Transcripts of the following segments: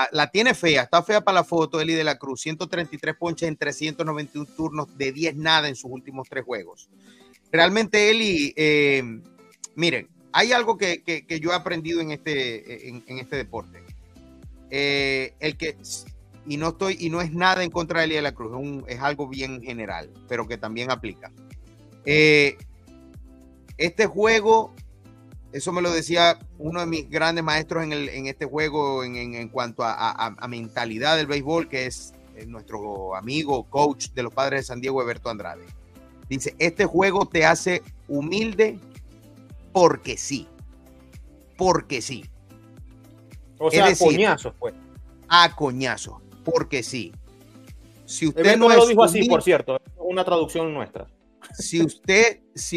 la tiene fea, está fea para la foto, Eli de la Cruz, 133 ponches en 391 turnos de 10 nada en sus últimos 3 juegos. Realmente, Eli, miren, hay algo que yo he aprendido en este deporte. Y no es nada en contra de Eli de la Cruz, es algo bien general, pero que también aplica. Este juego, eso me lo decía uno de mis grandes maestros en este juego en cuanto a mentalidad del béisbol, que es nuestro amigo, coach de los Padres de San Diego, Eberto Andrade. Dice, este juego te hace humilde porque sí. Porque sí. O sea, es decir, coñazos, pues. A coñazos, porque sí. Si usted Eberto no lo dijo humilde, así, por cierto, es una traducción nuestra. Si usted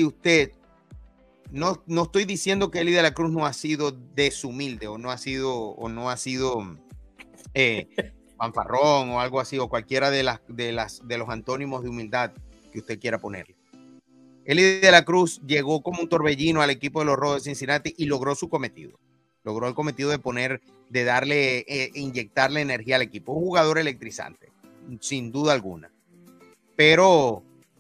no estoy diciendo que Eli de la Cruz no ha sido deshumilde o no ha sido fanfarrón o algo así, o cualquiera de los antónimos de humildad que usted quiera ponerle. Eli de la Cruz llegó como un torbellino al equipo de los Rojos de Cincinnati y logró su cometido. Logró el cometido de darle, inyectarle energía al equipo. Un jugador electrizante, sin duda alguna. Pero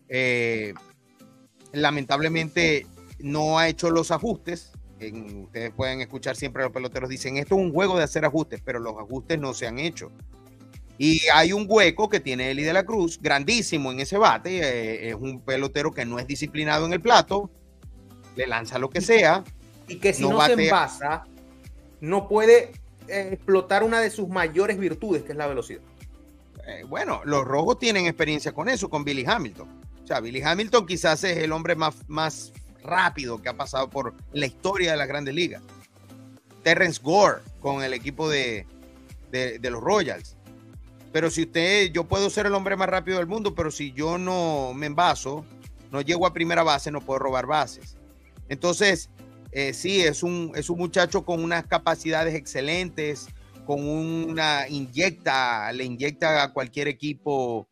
lamentablemente no ha hecho los ajustes. Ustedes pueden escuchar siempre a los peloteros dicen, esto es un juego de hacer ajustes, pero los ajustes no se han hecho. Y hay un hueco que tiene Eli de la Cruz, grandísimo en ese bate. Es un pelotero que no es disciplinado en el plato, le lanza lo que sea. Y que si no se envasa, no puede explotar una de sus mayores virtudes, que es la velocidad. Bueno, los Rojos tienen experiencia con eso, con Billy Hamilton. O sea, Billy Hamilton quizás es el hombre más rápido que ha pasado por la historia de las Grandes Ligas. Terrence Gore con el equipo de los Royals. Pero si yo puedo ser el hombre más rápido del mundo, pero si yo no me envaso, no llego a primera base, no puedo robar bases. Entonces, sí, es un muchacho con unas capacidades excelentes, con le inyecta a cualquier equipo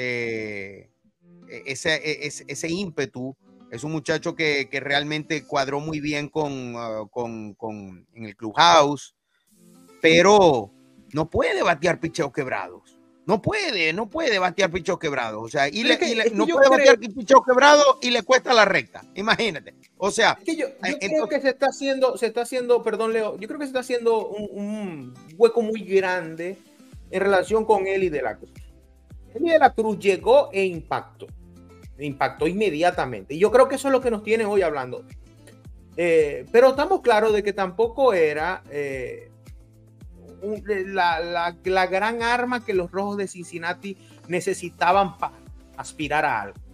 ese ímpetu. Es un muchacho que realmente cuadró muy bien en el clubhouse, pero no puede batear picheos quebrados. No puede batear picheos quebrados. O sea, no puede batear picheos quebrados y le cuesta la recta. Imagínate. O sea, es que yo creo que se está haciendo, perdón, Leo, yo creo que se está haciendo un hueco muy grande en relación con Eli de la Cruz. Eli de la Cruz llegó e impactó inmediatamente. Y yo creo que eso es lo que nos tiene hoy hablando. Pero estamos claros de que tampoco era la gran arma que los Rojos de Cincinnati necesitaban para aspirar a algo.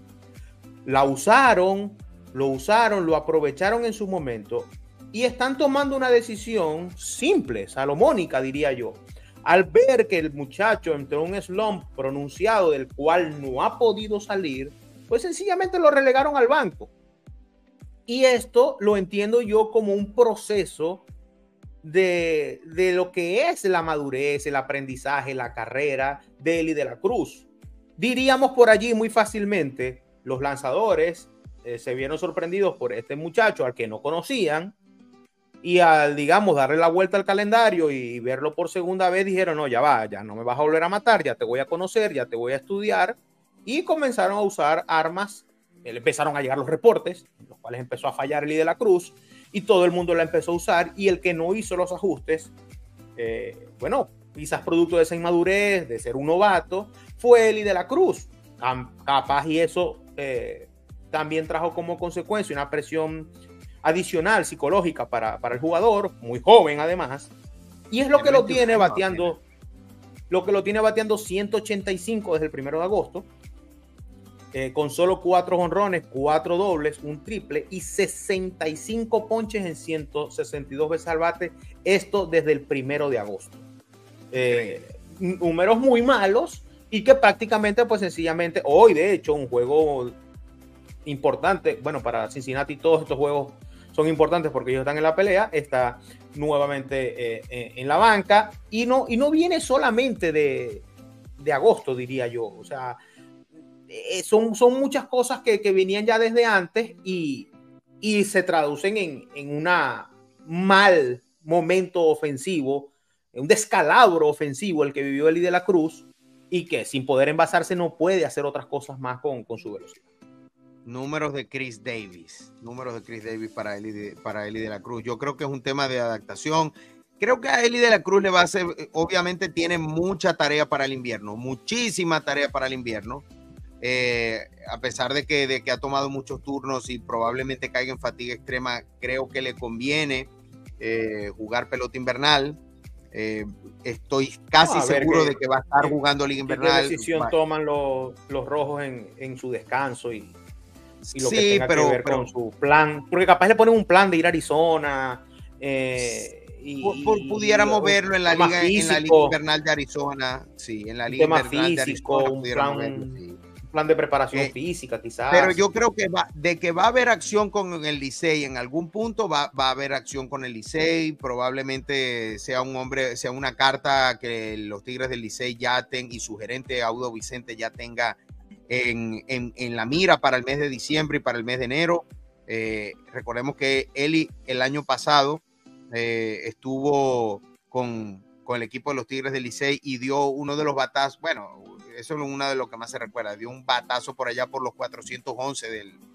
Lo aprovecharon en su momento y están tomando una decisión simple, salomónica, diría yo. Al ver que el muchacho entró en un slump pronunciado del cual no ha podido salir, pues sencillamente lo relegaron al banco. Y esto lo entiendo yo como un proceso de lo que es la madurez, el aprendizaje, la carrera de Eli de la Cruz. Diríamos por allí muy fácilmente, los lanzadores se vieron sorprendidos por este muchacho al que no conocían y al, digamos, darle la vuelta al calendario y verlo por segunda vez, dijeron, no, ya no me vas a volver a matar, ya te voy a conocer, ya te voy a estudiar, y comenzaron a usar armas. Empezaron a llegar los reportes, en los cuales empezó a fallar Eli de la Cruz, y todo el mundo la empezó a usar, y el que no hizo los ajustes, bueno, quizás producto de esa inmadurez, de ser un novato, fue Eli de la Cruz. Capaz, y eso también trajo como consecuencia una presión adicional psicológica para el jugador, muy joven además, y es lo que lo tiene bateando 185 desde el 1 de agosto, con solo 4 jonrones, 4 dobles, un triple y 65 ponches en 162 veces al bate, esto desde el 1 de agosto. Números muy malos y que prácticamente, pues sencillamente, hoy de hecho, un juego importante, bueno, para Cincinnati todos estos juegos son importantes porque ellos están en la pelea, está nuevamente en la banca y no viene solamente de agosto, diría yo. O sea, son muchas cosas que venían ya desde antes y se traducen en un mal momento ofensivo un descalabro ofensivo el que vivió Eli de la Cruz, y que sin poder envasarse no puede hacer otras cosas más con su velocidad. Números de Chris Davis para Eli de la Cruz. Yo creo que es un tema de adaptación. Creo que a Eli de la Cruz le va a hacer, obviamente tiene mucha tarea para el invierno, muchísima tarea para el invierno, a pesar de que ha tomado muchos turnos y probablemente caiga en fatiga extrema. Creo que le conviene jugar pelota invernal. Estoy casi seguro de que va a estar jugando liga invernal. ¿Qué decisión toman los rojos en su descanso y lo que sí, tenga que ver con su plan? Porque capaz le ponen un plan de ir a Arizona. Pudiéramos verlo en la liga invernal de Arizona. Sí, en la liga invernal de Arizona. Un plan de preparación física, quizás. Pero yo creo que va a haber acción con el Licey. En algún punto va a haber acción con el Licey. Probablemente sea una carta que los Tigres del Licey ya tengan, y su gerente Audo Vicente ya tenga en la mira para el mes de diciembre y para el mes de enero. Recordemos que Eli el año pasado estuvo con el equipo de los Tigres del Licey y dio uno de los batazos. Bueno, eso es uno de los que más se recuerda. Dio un batazo por allá por los 411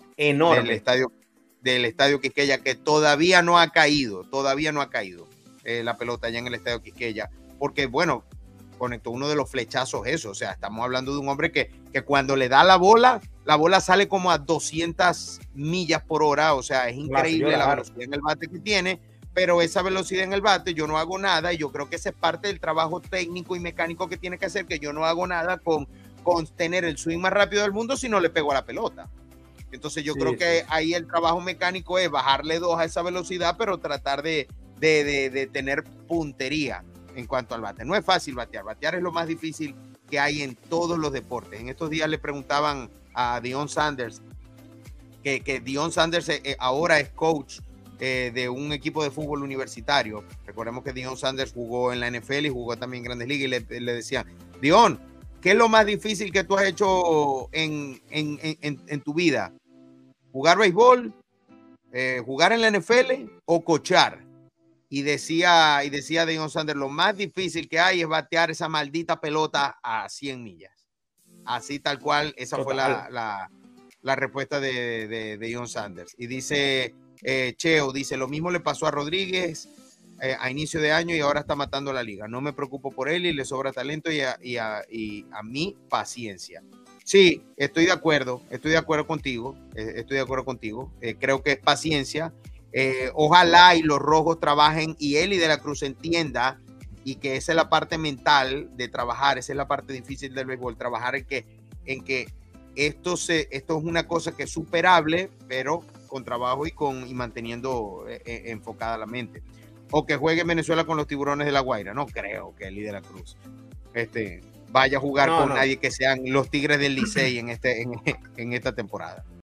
del estadio Quisqueya, que todavía no ha caído la pelota allá en el estadio Quisqueya, porque bueno, conectó uno de los flechazos eso. O sea, estamos hablando de un hombre que cuando le da la bola sale como a 200 millas por hora. O sea, es increíble la velocidad en el bate que tiene, pero esa velocidad en el bate yo no hago nada, y yo creo que esa es parte del trabajo técnico y mecánico que tiene que hacer, que yo no hago nada con tener el swing más rápido del mundo si no le pego a la pelota. Entonces yo creo que ahí el trabajo mecánico es bajarle 2 a esa velocidad, pero tratar de tener puntería en cuanto al bate. No es fácil batear es lo más difícil que hay en todos los deportes. En estos días le preguntaban a Deion Sanders, que Deion Sanders ahora es coach de un equipo de fútbol universitario. Recordemos que Deion Sanders jugó en la NFL y jugó también en Grandes Ligas, y le decían: Deion, ¿qué es lo más difícil que tú has hecho en tu vida? ¿Jugar béisbol, jugar en la NFL o coachar? Y decía Deion Sanders: lo más difícil que hay es batear esa maldita pelota a 100 millas. Así tal cual, esa fue la respuesta de Deion Sanders. Y dice Cheo, dice: lo mismo le pasó a Rodríguez a inicio de año y ahora está matando la liga. No me preocupo por él y le sobra talento y a mí paciencia. Sí, estoy de acuerdo contigo. Creo que es paciencia. Ojalá y los rojos trabajen y Eli de la Cruz entienda, y que esa es la parte mental de trabajar, esa es la parte difícil del béisbol, trabajar en que esto es una cosa que es superable, pero con trabajo y manteniendo enfocada la mente. O que juegue en Venezuela con los Tiburones de La Guaira. No creo que Eli de la Cruz vaya a jugar con nadie que sean los Tigres del Licey en esta temporada.